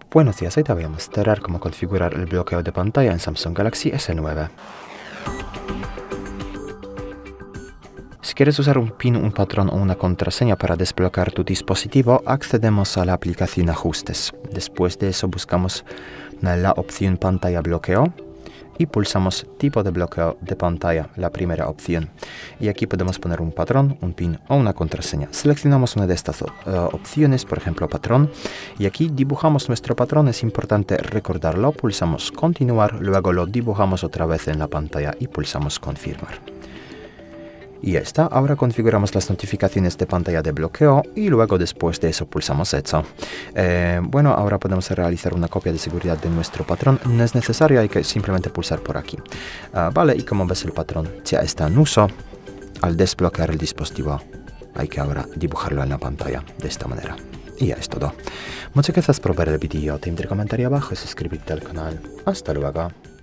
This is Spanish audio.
Buenos días, hoy te voy a mostrar cómo configurar el bloqueo de pantalla en Samsung Galaxy S9. Si quieres usar un PIN, un patrón o una contraseña para desbloquear tu dispositivo, accedemos a la aplicación Ajustes. Después de eso buscamos la opción Pantalla Bloqueo y pulsamos Tipo de bloqueo de pantalla, la primera opción. Y aquí podemos poner un patrón, un PIN o una contraseña. Seleccionamos una de estas opciones, por ejemplo patrón, y aquí dibujamos nuestro patrón. Es importante recordarlo, pulsamos Continuar, luego lo dibujamos otra vez en la pantalla y pulsamos Confirmar. Y ya está, ahora configuramos las notificaciones de pantalla de bloqueo y luego después de eso pulsamos Hecho. Bueno, ahora podemos realizar una copia de seguridad de nuestro patrón. No es necesario, hay que simplemente pulsar por aquí. Vale, y como ves el patrón ya está en uso. Al desbloquear el dispositivo hay que ahora dibujarlo en la pantalla de esta manera. Y ya es todo. Muchas gracias por ver el vídeo. Te invito a comentar abajo y suscribirte al canal. Hasta luego.